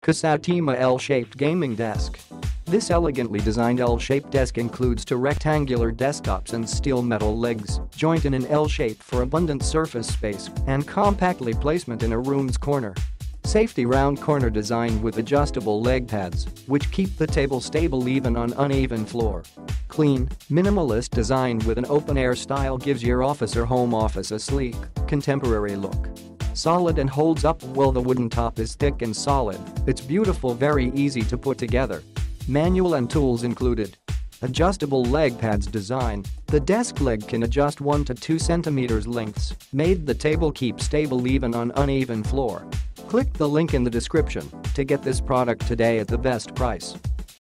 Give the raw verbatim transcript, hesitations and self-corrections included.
Kasatima L-shaped gaming desk. This elegantly designed L-shaped desk includes two rectangular desktops and steel metal legs, joint in an L shape for abundant surface space and compactly placement in a room's corner. Safety round corner design with adjustable leg pads, which keep the table stable even on uneven floor. Clean, minimalist design with an open-air style gives your office or home office a sleek, contemporary look. Solid and holds up well. The wooden top is thick and solid. It's beautiful, very easy to put together. Manual and tools included. Adjustable leg pads design. The desk leg can adjust one to two centimeters lengths, made the table keep stable even on uneven floor. Click the link in the description to get this product today at the best price.